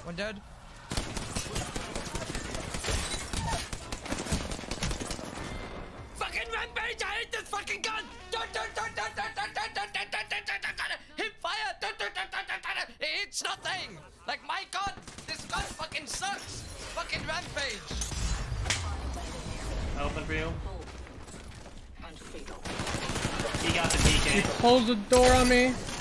One dead. Fucking Rampage! I hate this fucking gun! Hip fire! It's nothing! Like my god, this gun fucking sucks! Fucking Rampage! Open for you. He got the PK. He closed the door on me.